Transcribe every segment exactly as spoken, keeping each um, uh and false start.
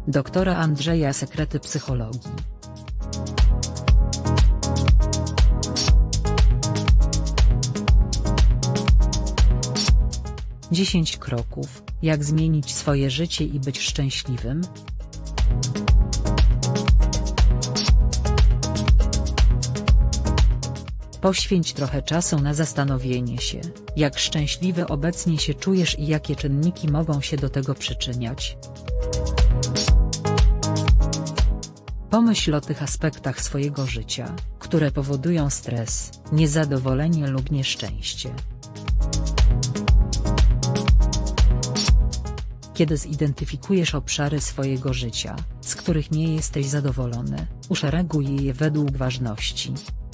Doktora Andrzeja Sekrety psychologii. dziesięć kroków, jak zmienić swoje życie i być szczęśliwym. Poświęć trochę czasu na zastanowienie się, jak szczęśliwy obecnie się czujesz i jakie czynniki mogą się do tego przyczyniać. Pomyśl o tych aspektach swojego życia, które powodują stres, niezadowolenie lub nieszczęście. Kiedy zidentyfikujesz obszary swojego życia, z których nie jesteś zadowolony, uszereguj je według ważności.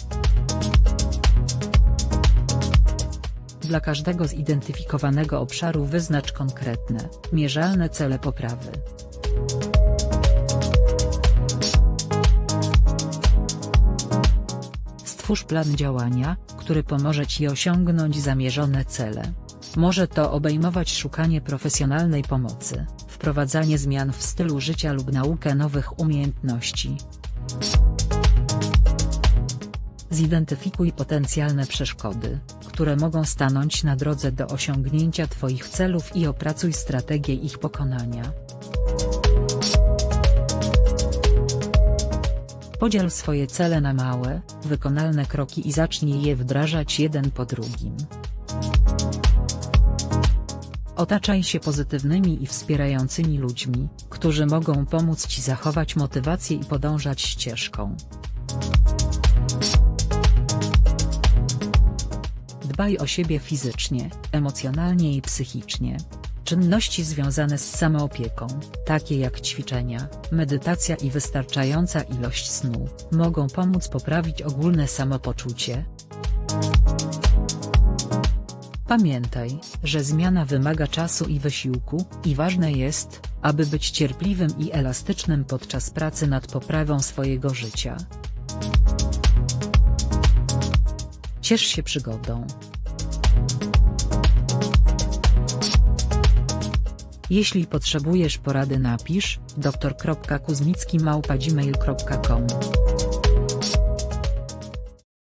Dla każdego zidentyfikowanego obszaru wyznacz konkretne, mierzalne cele poprawy. Stwórz plan działania, który pomoże Ci osiągnąć zamierzone cele. Może to obejmować szukanie profesjonalnej pomocy, wprowadzanie zmian w stylu życia lub naukę nowych umiejętności. Zidentyfikuj potencjalne przeszkody, które mogą stanąć na drodze do osiągnięcia Twoich celów i opracuj strategię ich pokonania. Podziel swoje cele na małe, wykonalne kroki i zacznij je wdrażać jeden po drugim. Otaczaj się pozytywnymi i wspierającymi ludźmi, którzy mogą pomóc Ci zachować motywację i podążać ścieżką. Dbaj o siebie fizycznie, emocjonalnie i psychicznie. Czynności związane z samoopieką, takie jak ćwiczenia, medytacja i wystarczająca ilość snu, mogą pomóc poprawić ogólne samopoczucie. Pamiętaj, że zmiana wymaga czasu i wysiłku, i ważne jest, aby być cierpliwym i elastycznym podczas pracy nad poprawą swojego życia. Ciesz się przygodą. Jeśli potrzebujesz porady, napisz doktor kropka kuzmicki małpa gmail kropka com.